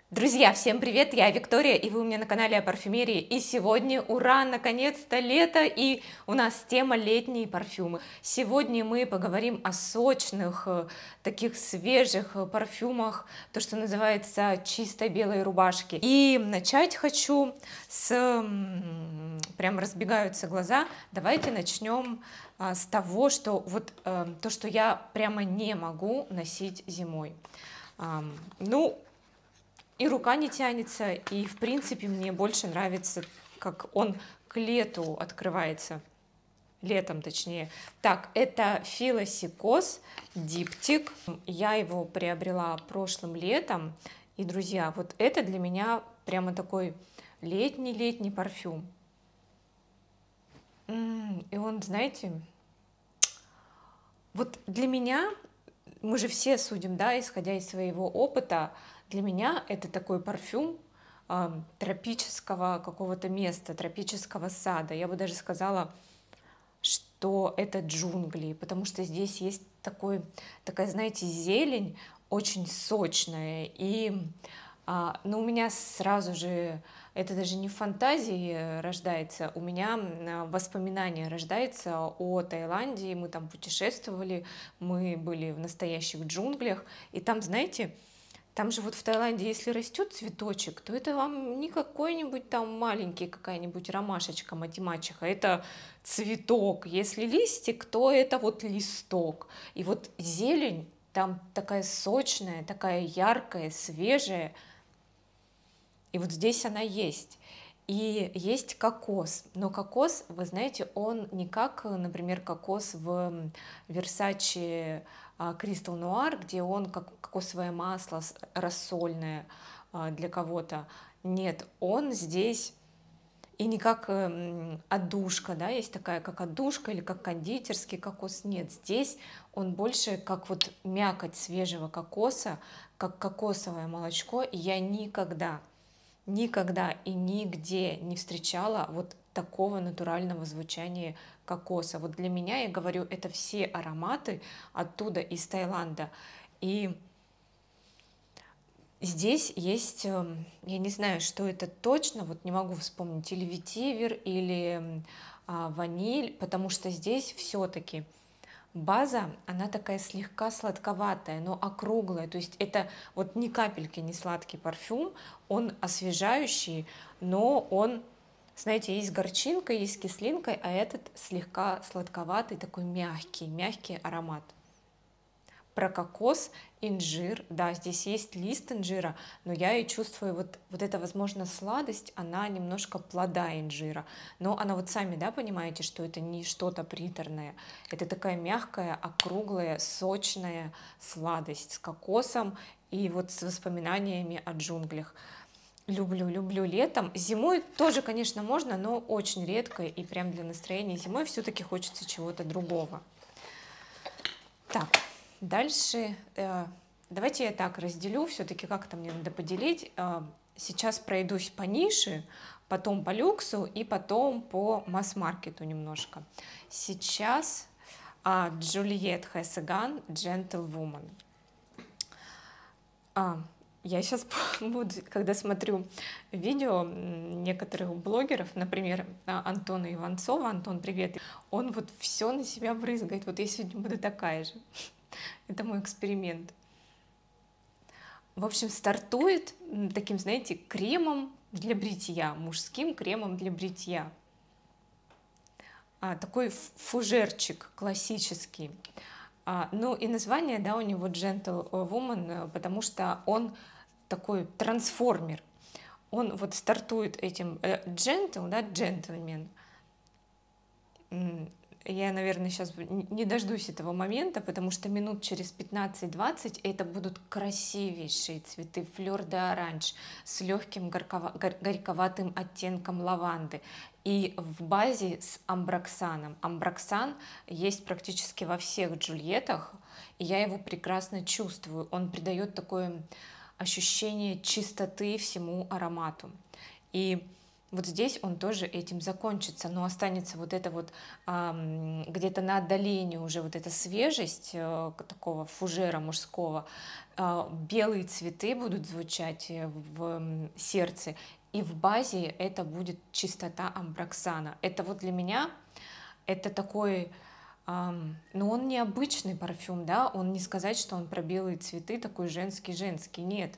Друзья, всем привет! Я Виктория, и вы у меня на канале о парфюмерии. И сегодня, ура, наконец-то лето, и у нас тема летние парфюмы. Сегодня мы поговорим о сочных, таких свежих парфюмах, то, что называется чистой белой рубашки. И начать хочу с... Прям разбегаются глаза. Давайте начнем с того, что вот то, что я прямо не могу носить зимой. Ну, и рука не тянется, и в принципе мне больше нравится, как он к лету открывается, летом точнее. Так, это Филосикос диптик, я его приобрела прошлым летом, и, друзья, вот это для меня прямо такой летний парфюм. И он, знаете, вот для меня, мы же все судим, да, исходя из своего опыта, для меня это такой парфюм тропического какого-то места, тропического сада. Я бы даже сказала, что это джунгли, потому что здесь есть такая, знаете, зелень очень сочная. И но у меня сразу же, это даже не в фантазии рождается, у меня воспоминание рождается о Таиланде. Мы там путешествовали, мы были в настоящих джунглях, и там, знаете, там же вот в Таиланде, если растет цветочек, то это вам не какой-нибудь там маленький, какая-нибудь ромашечка, математиха, это цветок. Если листик, то это вот листок. И вот зелень там такая сочная, такая яркая, свежая. И вот здесь она есть. И есть кокос. Но кокос, вы знаете, он не как, например, кокос в Versace Crystal Noir, где он как кокосовое масло рассольное для кого-то. Нет, он здесь и не как отдушка, да, есть такая, как отдушка или как кондитерский кокос. Нет, здесь он больше как вот мякоть свежего кокоса, как кокосовое молочко. И я никогда и нигде не встречала вот такого натурального звучания кокоса. Вот для меня, я говорю, это все ароматы оттуда, из Таиланда. И здесь есть, я не знаю, что это точно, вот не могу вспомнить, или ветивер, или ваниль, потому что здесь все-таки база, она такая слегка сладковатая, но округлая, то есть это вот ни капельки не сладкий парфюм, он освежающий, но он, знаете, есть горчинка, есть кислинка, а этот слегка сладковатый, такой мягкий аромат. Про кокос, инжир, да, здесь есть лист инжира, но я и чувствую вот эта, возможно, сладость, она немножко плода инжира, но она вот сами, да, понимаете, что это не что-то приторное, это такая мягкая, округлая, сочная сладость с кокосом и вот с воспоминаниями о джунглях. Люблю летом. Зимой тоже, конечно, можно, но очень редко, и прям для настроения зимой все-таки хочется чего-то другого. Так, дальше давайте я так разделю, все-таки как-то мне надо поделить. Сейчас пройдусь по нише, потом по люксу и потом по масс-маркету немножко. Сейчас Juliette Hessegan Gentlewoman. Я сейчас буду, когда смотрю видео некоторых блогеров, например, Антона Иванцова, Антон, привет, он вот все на себя брызгает, вот я сегодня буду такая же. Это мой эксперимент. В общем, стартует таким, знаете, кремом для бритья, мужским кремом для бритья. Такой фужерчик классический. Ну и название, да, у него Gentlewoman, потому что он такой трансформер. Он вот стартует этим gentle, да, джентльмен. Я, наверное, сейчас не дождусь этого момента, потому что минут через 15-20 это будут красивейшие цветы флёр-де-оранж с легким горьковатым оттенком лаванды. И в базе с амброксаном. Амброксан есть практически во всех джульеттах, и я его прекрасно чувствую. Он придает такое ощущение чистоты всему аромату. И Вот здесь он тоже этим закончится, но останется вот это вот где-то на отдалении уже вот эта свежесть такого фужера мужского. Белые цветы будут звучать в сердце, и в базе это будет чистота амброксана. Это вот для меня это такой, но он необычный парфюм, да, он не сказать, что он про белые цветы, такой женский-женский, нет,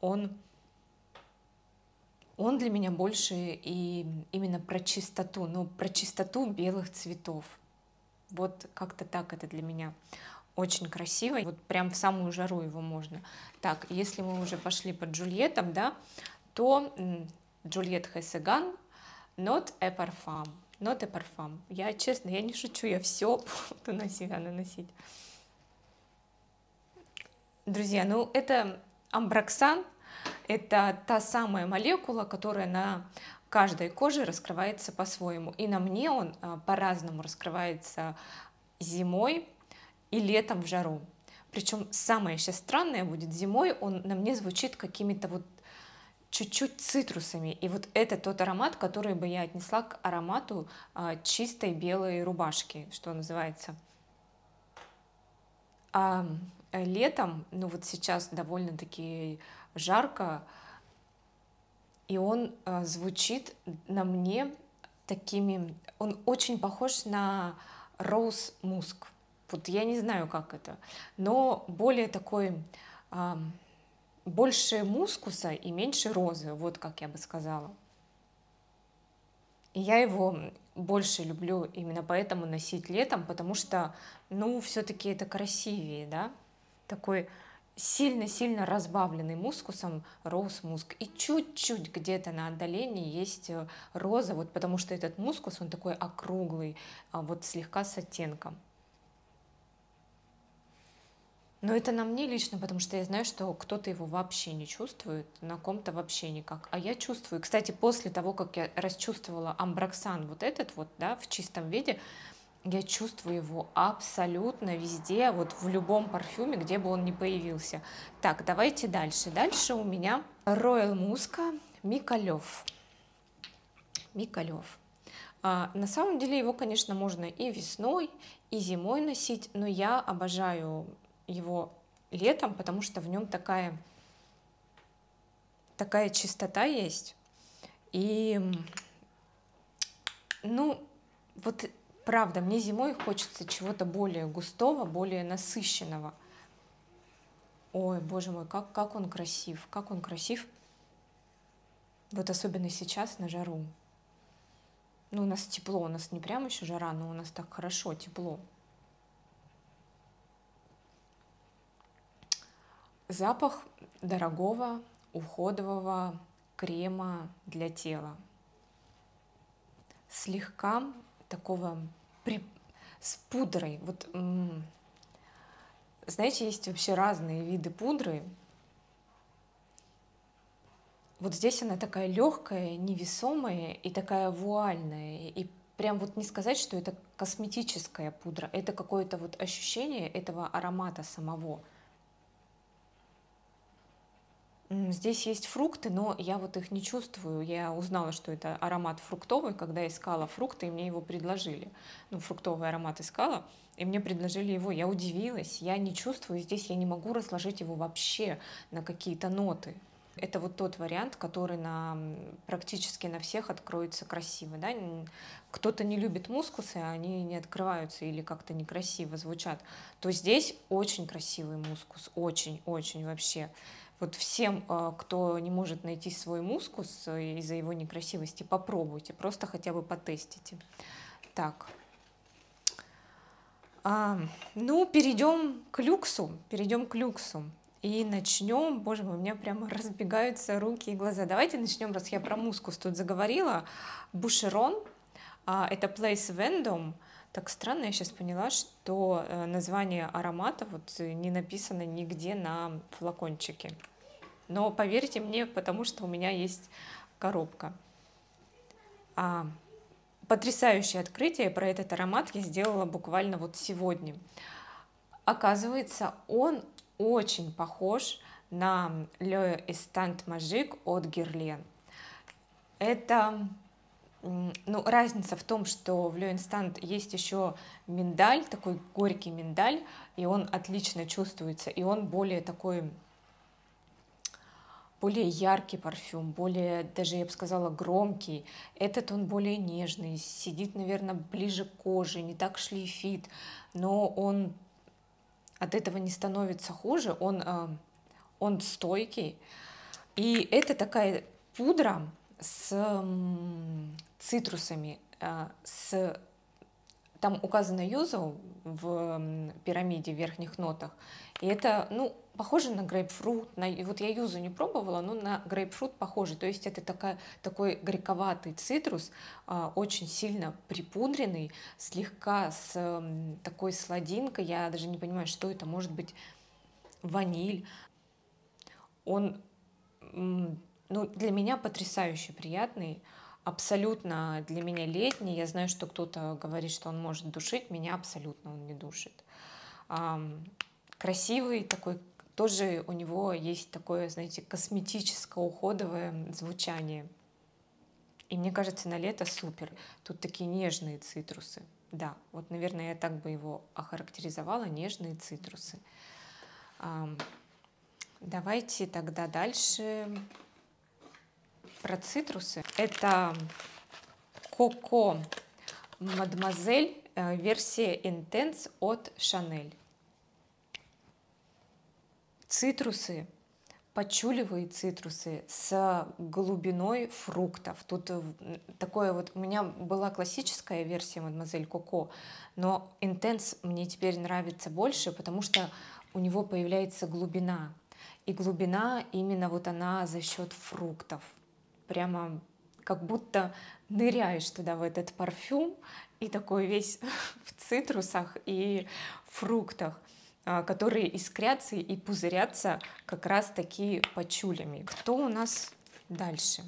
он для меня больше и именно про чистоту, но про чистоту белых цветов. Вот как-то так это для меня очень красиво. Вот прям в самую жару его можно. Так, если мы уже пошли по Джульеттам, да, то Джульетт Хесеган Not a Parfum. Not a Parfum. Я, честно, я не шучу, я все буду на себя наносить. Друзья, ну это амброксан, это та самая молекула, которая на каждой коже раскрывается по-своему. И на мне он по-разному раскрывается зимой и летом в жару. Причем самое сейчас странное будет, зимой он на мне звучит какими-то вот чуть-чуть цитрусами. И вот это тот аромат, который бы я отнесла к аромату чистой белой рубашки, что называется. А летом, ну вот сейчас довольно-таки жарко, и он звучит на мне такими... Он очень похож на роуз муск. Вот я не знаю, как это, но более такой... больше мускуса и меньше розы, вот как я бы сказала. И я его больше люблю именно поэтому носить летом, потому что, ну, все-таки это красивее, да, такой сильно-сильно разбавленный мускусом роуз-муск. И чуть-чуть где-то на отдалении есть роза, вот потому что этот мускус, он такой округлый, вот слегка с оттенком. Но это на мне лично, потому что я знаю, что кто-то его вообще не чувствует, на ком-то вообще никак. А я чувствую. Кстати, после того, как я расчувствовала амброксан вот этот вот, да, в чистом виде, я чувствую его абсолютно везде, вот в любом парфюме, где бы он ни появился. Так, давайте дальше. Дальше у меня Royal Muska Микалев. Микалев. На самом деле его, конечно, можно и весной, и зимой носить, но я обожаю его летом, потому что в нем такая чистота есть. И, ну, вот правда, мне зимой хочется чего-то более густого, более насыщенного. Ой, боже мой, как он красив, как он красив. Вот особенно сейчас на жару. Ну, у нас тепло, у нас не прям еще жара, но у нас так хорошо, тепло. Запах дорогого уходового крема для тела. Слегка такого с пудрой. Вот, знаете, есть вообще разные виды пудры. Вот здесь она такая легкая, невесомая и такая вуальная. И прям вот не сказать, что это косметическая пудра. Это какое-то вот ощущение этого аромата самого. Здесь есть фрукты, но я вот их не чувствую. Я узнала, что это аромат фруктовый, когда искала фрукты, и мне его предложили. Ну, фруктовый аромат искала, и мне предложили его. Я удивилась, я не чувствую, здесь я не могу разложить его вообще на какие-то ноты. Это вот тот вариант, который практически на всех откроется красиво. Да? Кто-то не любит мускусы, они не открываются или как-то некрасиво звучат. То здесь очень красивый мускус, очень-очень вообще. Вот всем, кто не может найти свой мускус из-за его некрасивости, попробуйте, просто хотя бы потестите. Так, ну, перейдем к люксу, И начнем, боже мой, у меня прямо разбегаются руки и глаза. Давайте начнем, раз я про мускус тут заговорила. Бушерон, это Place Vendôme. Так странно, я сейчас поняла, что название аромата вот не написано нигде на флакончике. Но поверьте мне, потому что у меня есть коробка. Потрясающее открытие про этот аромат я сделала буквально вот сегодня. Оказывается, он очень похож на Le Instant Magique от Guerlain. Это, ну, разница в том, что в Le Instant есть еще миндаль, такой горький миндаль, и он отлично чувствуется, и он более такой, более яркий парфюм, более, даже я бы сказала, громкий. Этот он более нежный, сидит, наверное, ближе к коже, не так шлейфит, но он от этого не становится хуже, он стойкий. И это такая пудра с цитрусами, там указано юзо в пирамиде в верхних нотах, и это, ну, похоже на грейпфрут, вот я юзу не пробовала, но на грейпфрут похоже, то есть это такой горьковатый цитрус, очень сильно припудренный, слегка с такой сладинкой, я даже не понимаю, что это, может быть, ваниль. Он, ну, для меня потрясающе приятный, абсолютно для меня летний. Я знаю, что кто-то говорит, что он может душить, меня абсолютно он не душит. Красивый такой, тоже у него есть такое, знаете, косметическое уходовое звучание. И мне кажется, на лето супер. Тут такие нежные цитрусы. Да, вот, наверное, я так бы его охарактеризовала, нежные цитрусы. Давайте тогда дальше про цитрусы. Это Коко Мадемуазель, версия Intense от Chanel. Цитрусы, пачулевые цитрусы с глубиной фруктов. Тут такое вот, у меня была классическая версия Мадемуазель Коко, но Intense мне теперь нравится больше, потому что у него появляется глубина. И глубина именно вот она за счет фруктов. Прямо как будто ныряешь туда, в этот парфюм, и такой весь в цитрусах и фруктах, которые искрятся и пузырятся как раз таки пачулями. Кто у нас дальше?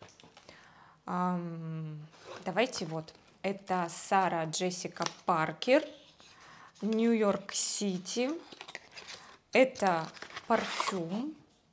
Давайте вот. Это Сара Джессика Паркер, Нью-Йорк Сити. Это парфюм.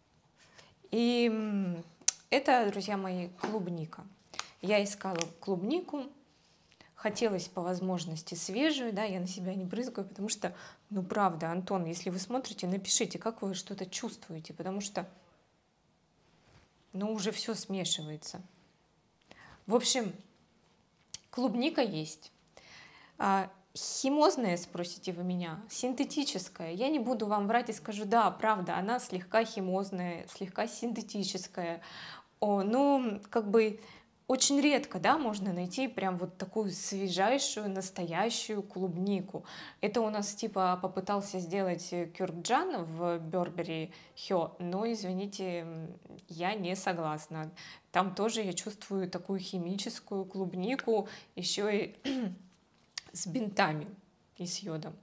И это, друзья мои, клубника. Я искала клубнику, хотелось по возможности свежую, да, я на себя не брызгаю, потому что, ну правда, Антон, если вы смотрите, напишите, как вы что-то чувствуете, потому что, ну, уже все смешивается. В общем, клубника есть. Химозная, спросите вы меня, синтетическая. Я не буду вам врать и скажу, да, правда, она слегка химозная, слегка синтетическая. Ну, как бы очень редко, да, можно найти прям вот такую свежайшую, настоящую клубнику. Это у нас типа попытался сделать Кёркджан в Burberry Хё, но, извините, я не согласна. Там тоже я чувствую такую химическую клубнику, еще и с бинтами и с йодом.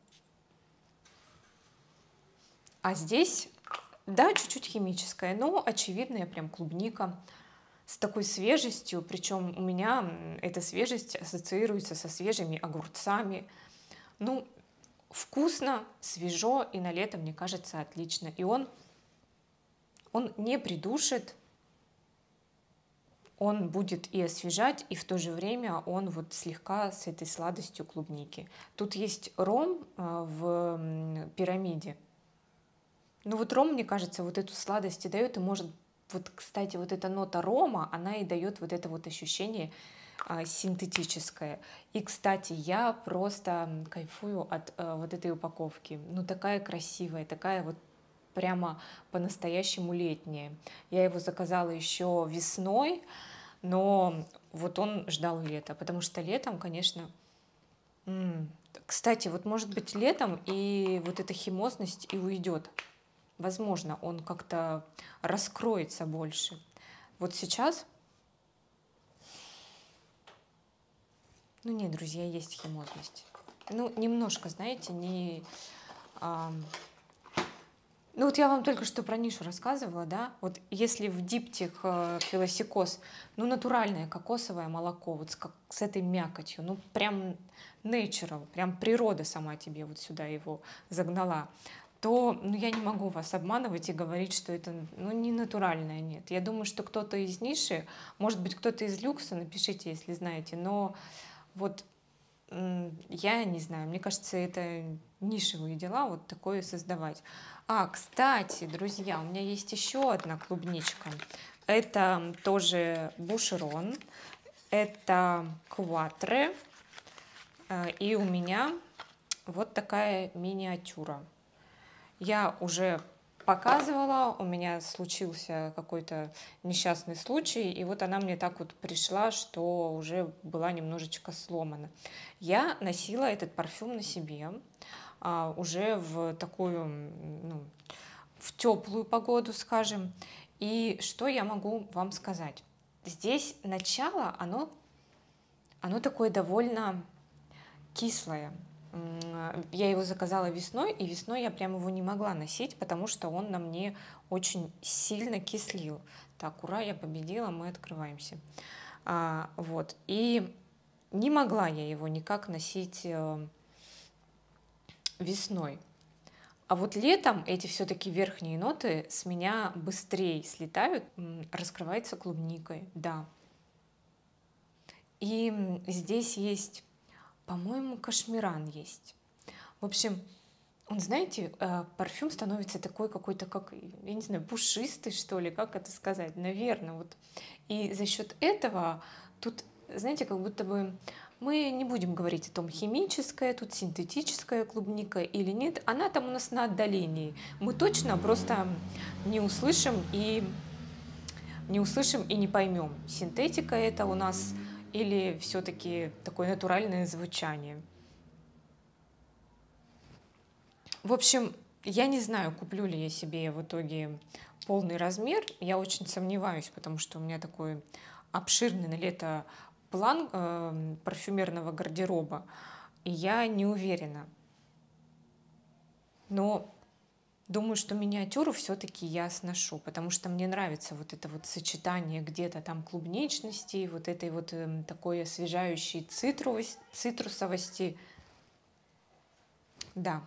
А здесь, да, чуть-чуть химическая, но очевидная прям клубника с такой свежестью, причем у меня эта свежесть ассоциируется со свежими огурцами. Ну, вкусно, свежо, и на лето, мне кажется, отлично. И он не придушит, он будет и освежать, и в то же время он вот слегка с этой сладостью клубники. Тут есть ром в пирамиде. Ну вот ром, мне кажется, вот эту сладость и дает, и может, вот, кстати, вот эта нота рома, она и дает вот это вот ощущение синтетическое. И, кстати, я просто кайфую от вот этой упаковки. Ну такая красивая, такая вот прямо по-настоящему летняя. Я его заказала еще весной, но вот он ждал лета, потому что летом, конечно... Кстати, вот может быть летом и вот эта химозность и уйдет. Возможно, он как-то раскроется больше. Вот сейчас... Ну нет, друзья, есть химозность. Ну, немножко, знаете, не... Ну вот я вам только что про нишу рассказывала, да, вот если в диптих филосикос, ну натуральное кокосовое молоко, вот с этой мякотью, ну прям natural, прям природа сама тебе вот сюда его загнала, то ну, я не могу вас обманывать и говорить, что это ну, не натуральное, нет. Я думаю, что кто-то из ниши, может быть, кто-то из люкса, напишите, если знаете, но вот я не знаю, мне кажется, это нишевые дела, вот такое создавать. Кстати, друзья, у меня есть еще одна клубничка. Это тоже Бушерон, это Кватре, и у меня вот такая миниатюра. Я уже показывала, у меня случился какой-то несчастный случай, и вот она мне так вот пришла, что уже была немножечко сломана. Я носила этот парфюм на себе уже в такую, ну, в теплую погоду, скажем. И что я могу вам сказать? Здесь начало, оно такое довольно кислое. Я его заказала весной, и весной я прям его не могла носить, потому что он на мне очень сильно кислил. Так, ура, я победила, мы открываемся. Вот. И не могла я его никак носить весной. А вот летом эти все-таки верхние ноты с меня быстрее слетают, раскрывается клубникой, да. И здесь есть, по-моему, кашмиран есть. В общем, он, знаете, парфюм становится такой какой-то, как, я не знаю, пушистый, что ли, как это сказать, наверное. Вот. И за счет этого тут, знаете, как будто бы мы не будем говорить о том, химическая, тут синтетическая клубника или нет. Она там у нас на отдалении. Мы точно просто не услышим и не поймем, синтетика это у нас или все-таки такое натуральное звучание. В общем, я не знаю, куплю ли я себе в итоге полный размер. Я очень сомневаюсь, потому что у меня такой обширный на лето план парфюмерного гардероба, и я не уверена. Но думаю, что миниатюру все-таки я сношу, потому что мне нравится вот это вот сочетание где-то там клубничности, вот этой вот такой освежающей цитрусовости. Да.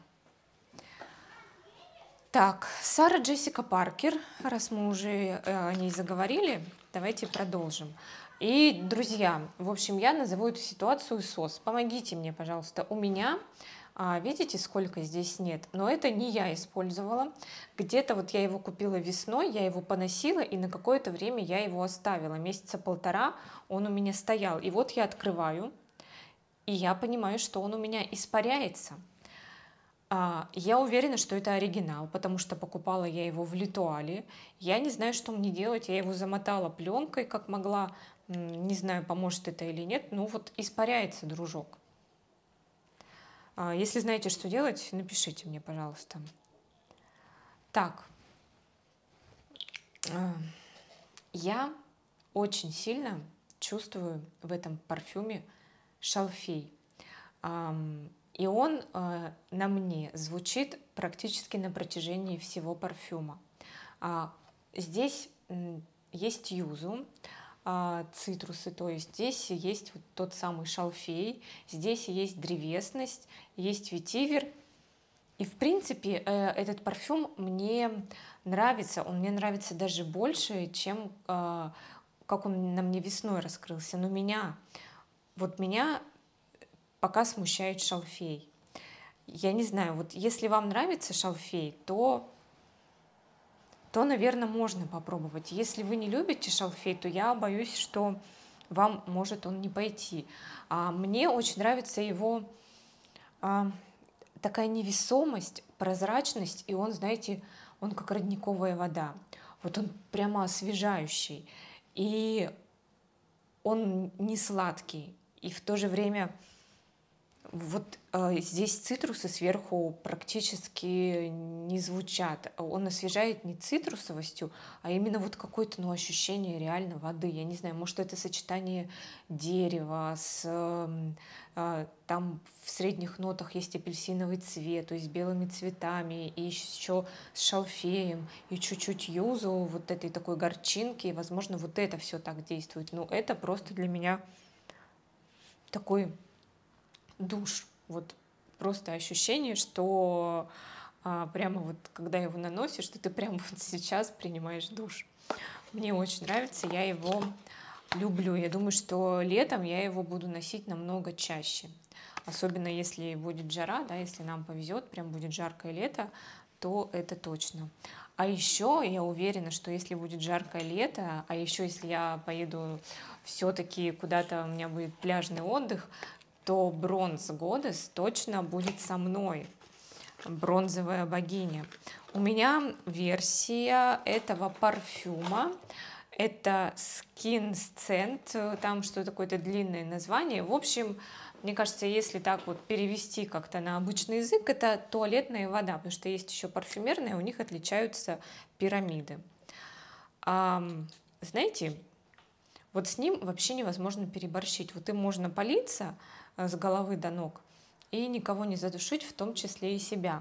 Так, Сара Джессика Паркер, раз мы уже о ней заговорили, давайте продолжим. И, друзья, в общем, я назову эту ситуацию СОС. Помогите мне, пожалуйста. У меня, видите, сколько здесь нет, но это не я использовала. Где-то вот я его купила весной, я его поносила, и на какое-то время я его оставила. Месяца полтора он у меня стоял. И вот я открываю, и я понимаю, что он у меня испаряется. Я уверена, что это оригинал, потому что покупала я его в Литуале. Я не знаю, что мне делать. Я его замотала пленкой, как могла. Не знаю, поможет это или нет. Ну вот испаряется, дружок. Если знаете, что делать, напишите мне, пожалуйста. Так. Я очень сильно чувствую в этом парфюме шалфей. И он на мне звучит практически на протяжении всего парфюма. Здесь есть юзу, цитрусы, то есть здесь есть вот тот самый шалфей, здесь есть древесность, есть ветивер. И в принципе этот парфюм мне нравится, он мне нравится даже больше, чем как он на мне весной раскрылся. Но меня пока смущает шалфей. Я не знаю, вот если вам нравится шалфей, то, наверное, можно попробовать. Если вы не любите шалфей, то я боюсь, что вам может он не пойти. Мне очень нравится его такая невесомость, прозрачность, и он, знаете, он как родниковая вода. Вот он прямо освежающий, и он не сладкий, и в то же время вот здесь цитрусы сверху практически не звучат. Он освежает не цитрусовостью, а именно вот какое-то ощущение реально воды. Я не знаю, может это сочетание дерева там в средних нотах есть апельсиновый цвет, то есть белыми цветами, и еще с шалфеем, и чуть-чуть юзу, вот этой такой горчинки, и, возможно, вот это все так действует. Но это просто для меня такой душ. Вот просто ощущение, что прямо вот когда его наносишь, что ты прямо вот сейчас принимаешь душ. Мне очень нравится, я его люблю. Я думаю, что летом я его буду носить намного чаще. Особенно если будет жара, да, если нам повезет, прям будет жаркое лето, то это точно. А еще я уверена, что если будет жаркое лето, а еще если я поеду все-таки куда-то, у меня будет пляжный отдых, то Bronze Goddess точно будет со мной. Бронзовая богиня. У меня версия этого парфюма. Это Skin Scent, там что-то какое-то длинное название. В общем, мне кажется, если так вот перевести как-то на обычный язык, это туалетная вода, потому что есть еще парфюмерная, у них отличаются пирамиды. Знаете, вот с ним вообще невозможно переборщить. Вот им можно палиться с головы до ног и никого не задушить, в том числе и себя.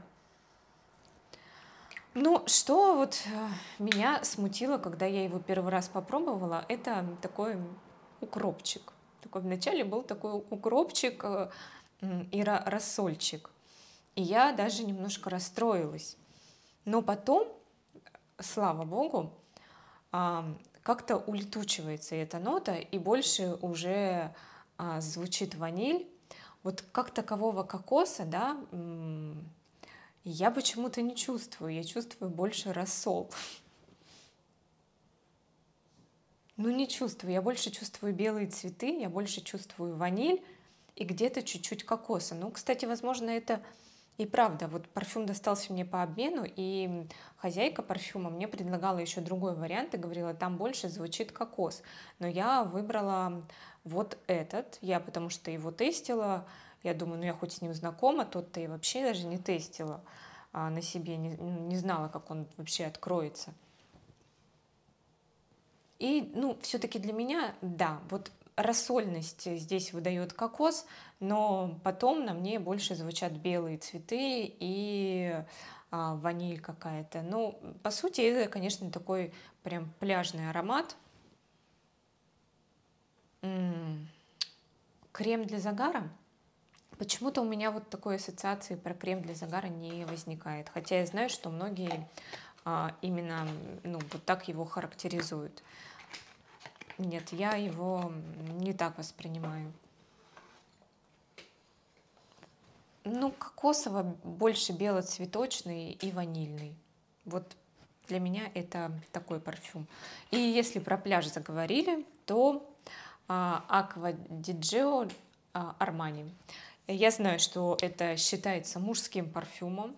Ну, что вот меня смутило, когда я его первый раз попробовала, это такой укропчик. Такой вначале был такой укропчик и рассольчик. И я даже немножко расстроилась. Но потом, слава богу, как-то улетучивается эта нота, и больше уже звучит ваниль. Вот как такового кокоса, да, я почему-то не чувствую. Я чувствую больше рассол. Ну, не чувствую. Я больше чувствую белые цветы, я больше чувствую ваниль и где-то чуть-чуть кокоса. Ну, кстати, возможно, это и правда. Вот парфюм достался мне по обмену, и хозяйка парфюма мне предлагала еще другой вариант и говорила, там больше звучит кокос. Но я выбрала вот этот. Я потому что его тестила. Я думаю, ну я хоть с ним знакома, тот-то и вообще даже не тестила на себе, не знала, как он вообще откроется. И, ну, все-таки для меня, да, вот рассольность здесь выдает кокос, но потом на мне больше звучат белые цветы и ваниль какая-то. Ну, по сути, это, конечно, такой прям пляжный аромат. Крем для загара. Почему-то у меня вот такой ассоциации про крем для загара не возникает. Хотя я знаю, что многие именно вот так его характеризуют. Нет, я его не так воспринимаю. Ну, кокосово, больше белоцветочный и ванильный. Вот для меня это такой парфюм. И если про пляж заговорили, то Acqua di Gio Armani. Я знаю, что это считается мужским парфюмом.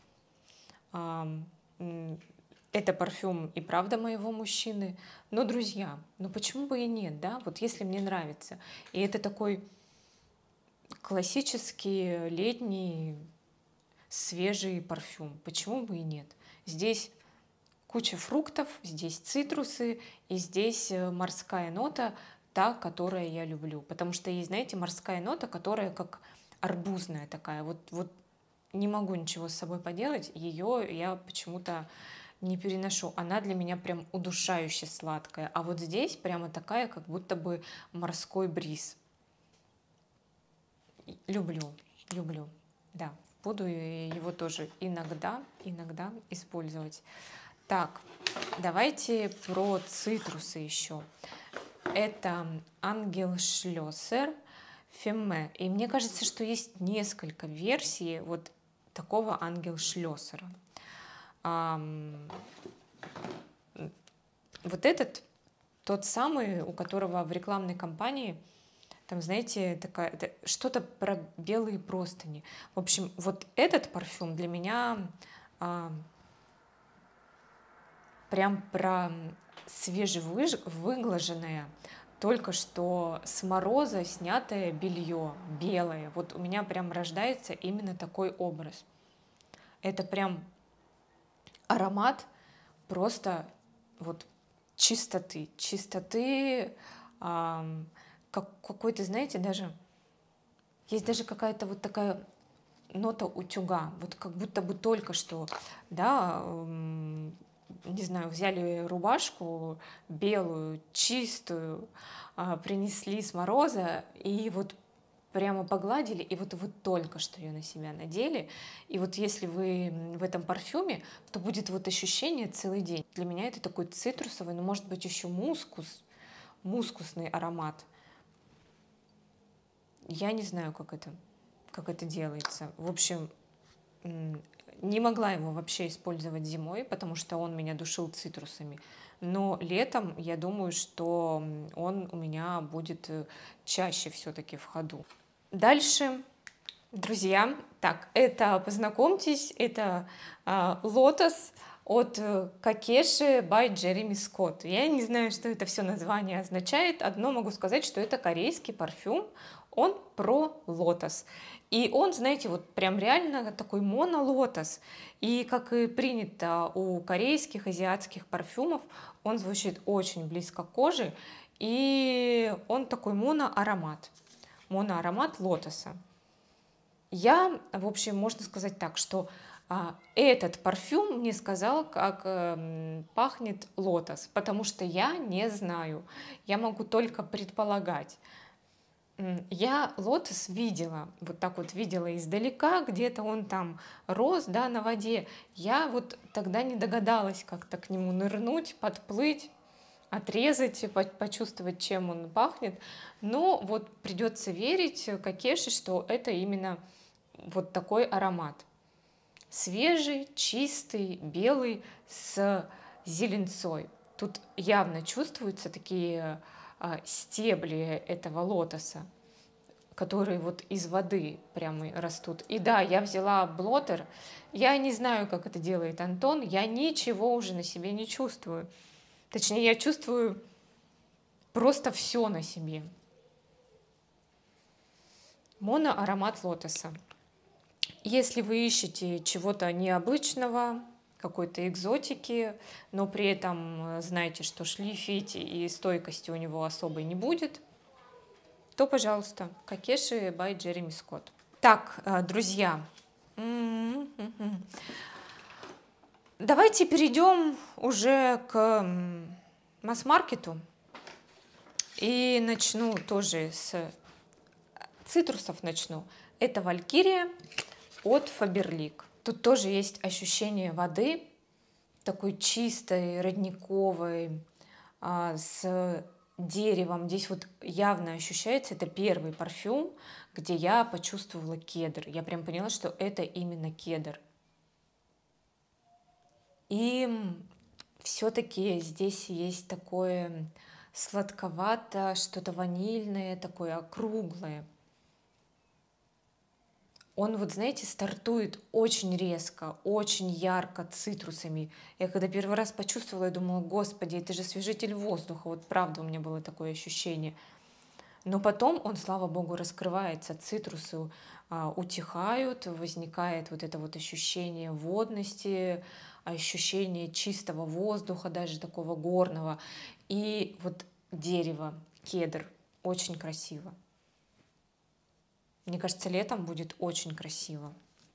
Это парфюм и правда моего мужчины. Но, друзья, ну почему бы и нет, да? Вот если мне нравится. И это такой классический летний свежий парфюм. Почему бы и нет? Здесь куча фруктов, здесь цитрусы, и здесь морская нота, та, которую я люблю. Потому что есть, знаете, морская нота, которая как арбузная такая. Вот не могу ничего с собой поделать, ее я почему-то не переношу. Она для меня прям удушающе сладкая. А вот здесь прямо такая, как будто бы морской бриз. Люблю, люблю. Да, буду его тоже иногда использовать. Так, давайте про цитрусы еще. Это Ангел Шлёссер Фемме. И мне кажется, что есть несколько версий вот такого Ангел Шлёссера. Вот этот тот самый, у которого в рекламной кампании там, знаете, что-то про белые простыни. В общем, вот этот парфюм для меня прям про свежевыглаженное, только что с мороза снятое белье, белое. Вот у меня прям рождается именно такой образ. Это прям аромат просто вот чистоты, какой-то, знаете, есть даже какая-то вот такая нота утюга, вот как будто бы только что, да, не знаю, взяли рубашку белую, чистую, принесли с мороза и вот прямо погладили, и вот вы только что ее на себя надели. И вот если вы в этом парфюме, то будет вот ощущение целый день. Для меня это такой цитрусовый, но может быть еще мускусный аромат. Я не знаю, как это делается. В общем, не могла его вообще использовать зимой, потому что он меня душил цитрусами. Но летом я думаю, что он у меня будет чаще все-таки в ходу. Дальше, друзья, так, это познакомьтесь, это Lotus от Какеши by Джереми Скотт. Я не знаю, что это все название означает. Одно могу сказать, что это корейский парфюм. Он про лотос. И он, знаете, вот прям реально такой монолотос. И как и принято у корейских, азиатских парфюмов, он звучит очень близко к коже. И он такой моноаромат лотоса. Я, в общем, можно сказать так, что этот парфюм мне сказал, как пахнет лотос, потому что я не знаю, я могу только предполагать. Я лотос видела, вот так вот видела издалека, где-то он там рос, да, на воде. Я вот тогда не догадалась как-то к нему нырнуть, подплыть, отрезать, почувствовать, чем он пахнет. Но вот придется верить Какеши, что это именно вот такой аромат. Свежий, чистый, белый, с зеленцой. Тут явно чувствуются такие стебли этого лотоса, которые вот из воды прямо растут. И да, я взяла блотер. Я не знаю, как это делает Антон. Я ничего уже на себе не чувствую. Точнее, я чувствую просто все на себе. Моноаромат лотоса. Если вы ищете чего-то необычного, какой-то экзотики, но при этом знаете, что шлифить и стойкости у него особой не будет, то, пожалуйста, Какеши by Джереми Скотт. Так, друзья, давайте перейдем уже к масс-маркету. И начну тоже с цитрусов начну. Это Валькирия от Faberlic. Тут тоже есть ощущение воды, такой чистой, родниковой, с деревом. Здесь вот явно ощущается, это первый парфюм, где я почувствовала кедр. Я прям поняла, что это именно кедр. И все-таки здесь есть такое сладковато, что-то ванильное, такое округлое. Он, вот знаете, стартует очень резко, очень ярко цитрусами. Я когда первый раз почувствовала, я думала, господи, это же освежитель воздуха. Вот правда у меня было такое ощущение. Но потом он, слава богу, раскрывается. Цитрусы утихают, возникает вот это вот ощущение водности, ощущение чистого воздуха, даже такого горного. И вот дерево, кедр, очень красиво. Мне кажется, летом будет очень красиво.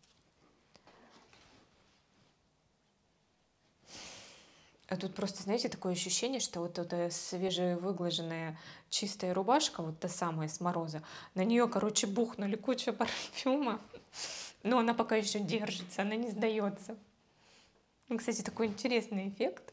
А тут просто, знаете, такое ощущение, что вот эта свежевыглаженная чистая рубашка, вот та самая с мороза, на нее, короче, бухнули кучу парфюма, но она пока еще держится, она не сдается. Ну, кстати, такой интересный эффект.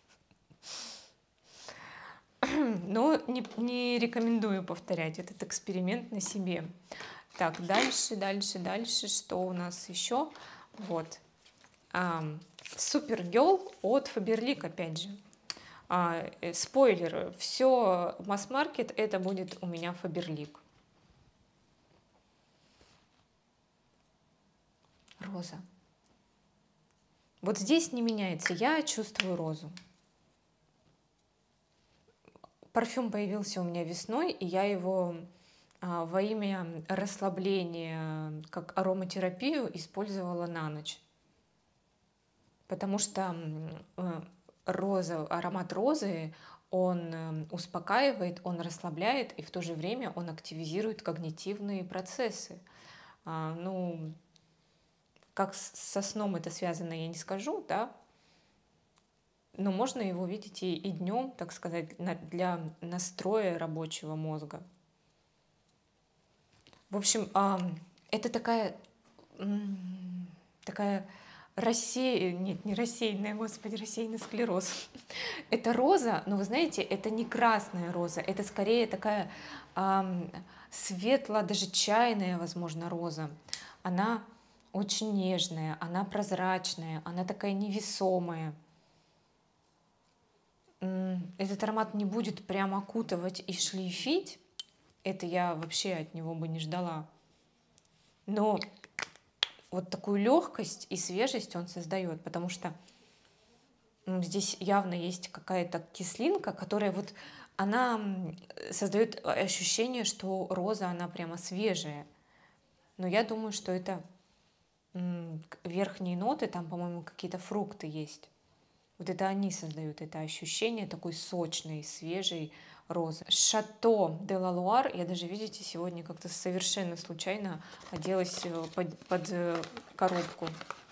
Но не рекомендую повторять этот эксперимент на себе. Так, дальше, что у нас еще? Вот. Супергерл от Faberlic, опять же. Спойлер, все масс-маркет, это будет у меня Faberlic. Роза. Вот здесь не меняется, я чувствую розу. Парфюм появился у меня весной, и я его во имя расслабления, как ароматерапию, использовала на ночь. Потому что аромат розы, он успокаивает, он расслабляет, и в то же время он активизирует когнитивные процессы. Ну, как со сном это связано, я не скажу, да, но можно его видеть и днем, так сказать, для настроя рабочего мозга. В общем, это такая нет, не рассеянная, господи, рассеянный склероз. Это роза, но вы знаете, это не красная роза, это скорее такая светло, даже чайная, возможно, роза. Она очень нежная, она прозрачная, она такая невесомая. Этот аромат не будет прям окутывать и шлейфить, это я вообще от него бы не ждала. Но вот такую легкость и свежесть он создает, потому что здесь явно есть какая-то кислинка, которая вот она создает ощущение, что роза, она прямо свежая. Но я думаю, что это верхние ноты, там, по-моему, какие-то фрукты есть. Вот это они создают это ощущение такой сочной, свежей розы. Шато де ла Луар, я даже, видите, сегодня как-то совершенно случайно оделась под коробку.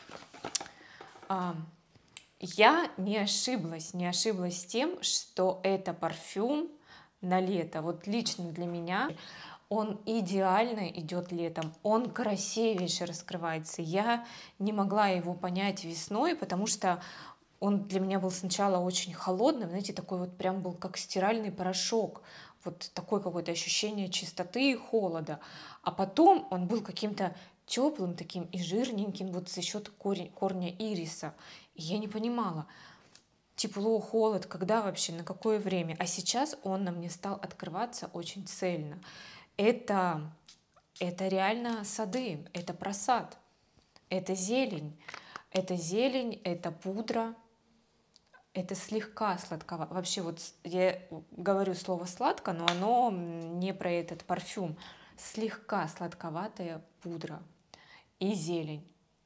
Я не ошиблась тем, что это парфюм на лето. Вот лично для меня он идеально идет летом, он красивейше раскрывается. Я не могла его понять весной, потому что он для меня был сначала очень холодным, знаете, такой вот прям был как стиральный порошок, вот такое какое-то ощущение чистоты и холода. А потом он был каким-то теплым таким и жирненьким вот за счет корня ириса. И я не понимала, тепло, холод, когда вообще, на какое время. А сейчас он на мне стал открываться очень цельно. Это реально сады, это просад, это зелень, это пудра. Это слегка сладковато. Вообще вот я говорю слово сладко, но оно не про этот парфюм. Слегка сладковатая пудра и зелень.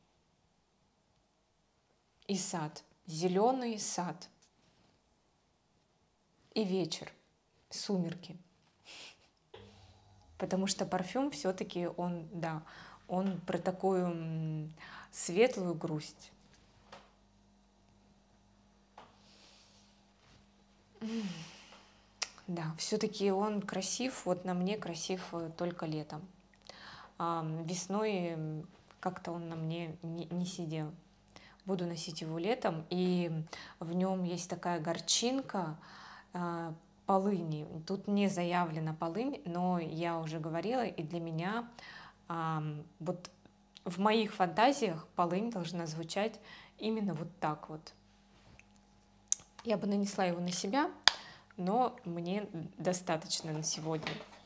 И сад. Зеленый сад. И вечер. Сумерки. Потому что парфюм все-таки он, да, он про такую светлую грусть. Да, все-таки он красив, вот на мне красив только летом. Весной как-то он на мне не сидел. Буду носить его летом, и в нем есть такая горчинка полыни. Тут не заявлена полынь, но я уже говорила, и для меня вот в моих фантазиях полынь должна звучать именно вот так вот. Я бы нанесла его на себя, но мне достаточно на сегодня.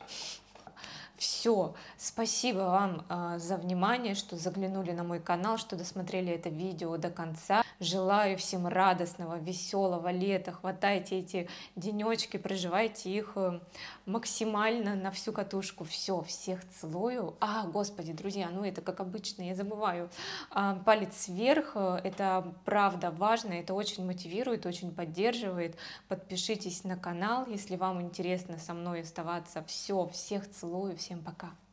Все, спасибо вам за внимание, что заглянули на мой канал, что досмотрели это видео до конца. Желаю всем радостного, веселого лета. Хватайте эти денечки, проживайте их максимально на всю катушку. Все, всех целую. Господи, друзья, ну это как обычно, я забываю. Палец вверх, это правда важно, это очень мотивирует, очень поддерживает. Подпишитесь на канал, если вам интересно со мной оставаться. Все, всех целую, всем пока.